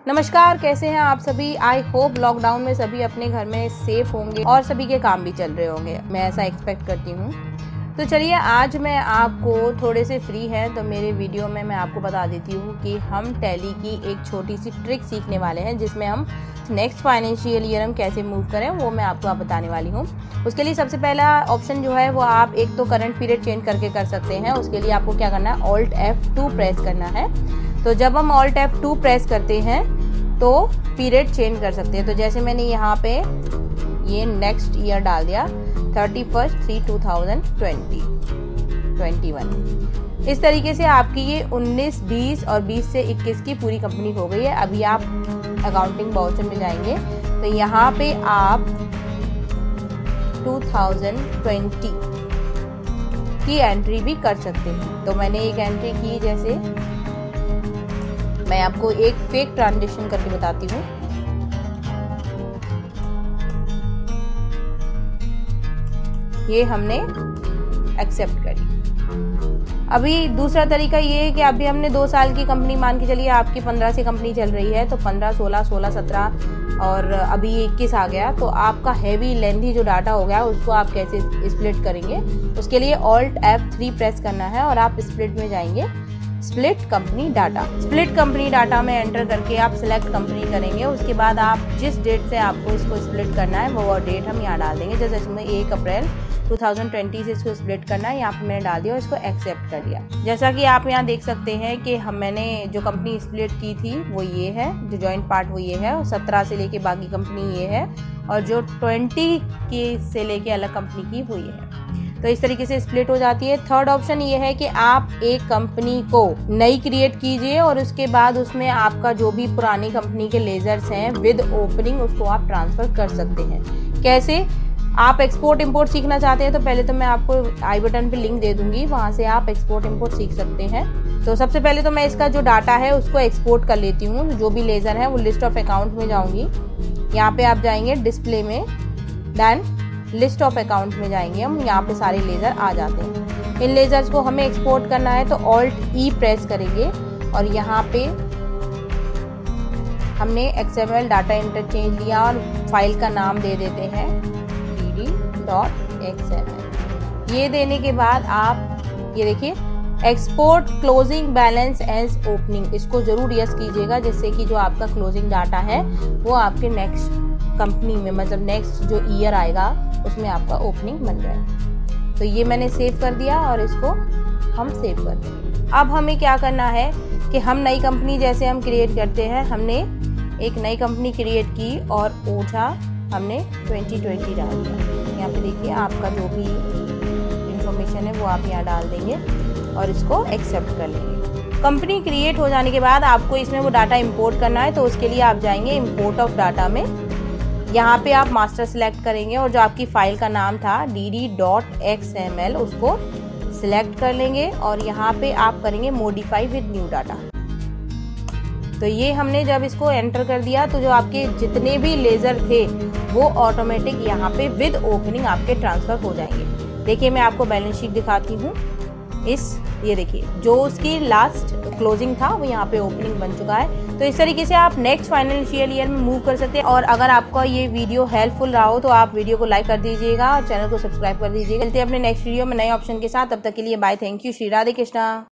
नमस्कार, कैसे हैं आप सभी। आई होप लॉकडाउन में सभी अपने घर में सेफ होंगे और सभी के काम भी चल रहे होंगे, मैं ऐसा एक्सपेक्ट करती हूँ। तो चलिए, आज मैं आपको थोड़े से फ्री हैं तो मेरे वीडियो में मैं आपको बता देती हूँ कि हम टैली की एक छोटी सी ट्रिक सीखने वाले हैं, जिसमें हम नेक्स्ट फाइनेंशियल ईयर हम कैसे मूव करें वो मैं आपको बताने वाली हूँ। उसके लिए सबसे पहला ऑप्शन जो है वो आप एक तो करंट पीरियड चेंज करके कर सकते हैं। उसके लिए आपको क्या करना है, Alt F2 प्रेस करना है। तो जब हम Alt F2 प्रेस करते हैं तो पीरियड चेंज कर सकते हैं। तो जैसे मैंने यहाँ पे ये नेक्स्ट ईयर डाल दिया 31/3/2021। इस तरीके से आपकी ये 19, 20 और 20 से 21 की पूरी कंपनी हो गई है। अभी आप अकाउंटिंग वाउचर में जाएंगे तो यहाँ पे आप 2020 की एंट्री भी कर सकते हैं। तो मैंने एक एंट्री की, जैसे मैं आपको एक फेक ट्रांजेक्शन करके बताती हूँ। ये हमने एक्सेप्ट करी। अभी दूसरा तरीका ये है कि अभी हमने 2 साल की कंपनी मान के चलिए, आपकी 15 से कंपनी चल रही है तो 15, 16, 16, 17 और अभी 21 आ गया। तो आपका हैवी लेंथी जो डाटा हो गया उसको आप कैसे स्प्लिट करेंगे, उसके लिए Alt F3 प्रेस करना है और आप स्प्लिट में जाएंगे, split company data. Split company data में एंटर करके आप सिलेक्ट कंपनी करेंगे। उसके बाद आप जिस डेट से आपको इसको स्प्लिट करना है वो डेट हम यहाँ डाल देंगे। जैसे इसमें 1 अप्रैल 2020 से इसको स्प्लिट करना है, यहाँ पे मैंने डाल दिया और इसको एक्सेप्ट कर दिया। जैसा कि आप यहाँ देख सकते हैं कि मैंने जो कंपनी स्प्लिट की थी वो ये है, जो जॉइंट पार्ट वो ये है, और 17 से लेके बाकी कंपनी ये है, और जो 20 की से लेके अलग कंपनी की वो ये है। तो इस तरीके से स्प्लिट हो जाती है। थर्ड ऑप्शन ये है कि आप एक कंपनी को नई क्रिएट कीजिए और उसके बाद उसमें आपका जो भी पुरानी कंपनी के लेजर्स हैं विद ओपनिंग उसको आप ट्रांसफर कर सकते हैं। कैसे? आप एक्सपोर्ट इंपोर्ट सीखना चाहते हैं तो पहले तो मैं आपको आई बटन पे लिंक दे दूंगी, वहां से आप एक्सपोर्ट इंपोर्ट सीख सकते हैं। तो सबसे पहले तो मैं इसका जो डाटा है उसको एक्सपोर्ट कर लेती हूँ। जो भी लेजर है वो लिस्ट ऑफ अकाउंट में जाऊंगी। यहाँ पे आप जाएंगे डिस्प्ले में, देन लिस्ट ऑफ अकाउंट में जाएंगे हम, यहाँ पे सारे लेजर आ जाते हैं। इन लेजर्स को हमें एक्सपोर्ट करना है तो Alt E प्रेस करेंगे और यहाँ पे हमने XML डाटा इंटरचेंज लिया और फाइल का नाम दे देते हैं dd.xml। ये देने के बाद आप ये देखिए, export closing balance as opening, इसको जरूर यस कीजिएगा, जिससे कि जो आपका क्लोजिंग डाटा है वो आपके नेक्स्ट कंपनी में, मतलब नेक्स्ट जो ईयर आएगा उसमें आपका ओपनिंग बन जाए। तो ये मैंने सेव कर दिया और इसको हम सेव कर दें। अब हमें क्या करना है कि हम नई कंपनी जैसे हम क्रिएट करते हैं, हमने एक नई कंपनी क्रिएट की और ओझा हमने 2020 डाल दिया। यहाँ पे देखिए, आपका जो भी इंफॉर्मेशन है वो आप यहाँ डाल देंगे और इसको एक्सेप्ट कर लेंगे। कंपनी क्रिएट हो जाने के बाद आपको इसमें वो डाटा इंपोर्ट करना है, तो उसके लिए आप जाएंगे इंपोर्ट ऑफ डाटा में। यहाँ पे आप मास्टर सिलेक्ट करेंगे और जो आपकी फाइल का नाम था dd.xml उसको सिलेक्ट कर लेंगे और यहाँ पे आप करेंगे मॉडिफाई विद न्यू डाटा। तो ये हमने जब इसको एंटर कर दिया तो जो आपके जितने भी लेजर थे वो ऑटोमेटिक यहाँ पे विद ओपनिंग आपके ट्रांसफर हो जाएंगे। देखिए, मैं आपको बैलेंस शीट दिखाती हूँ। ये देखिए, जो उसकी लास्ट क्लोजिंग था वो यहाँ पे ओपनिंग बन चुका है। तो इस तरीके से आप नेक्स्ट फाइनेंशियल ईयर में मूव कर सकते हैं। और अगर आपका ये वीडियो हेल्पफुल रहा हो तो आप वीडियो को लाइक कर दीजिएगा और चैनल को सब्सक्राइब कर दीजिएगा। मिलते हैं अपने नेक्स्ट वीडियो में नए ऑप्शन के साथ। तब तक के लिए bye, thank you, Shri Radhe Krishna.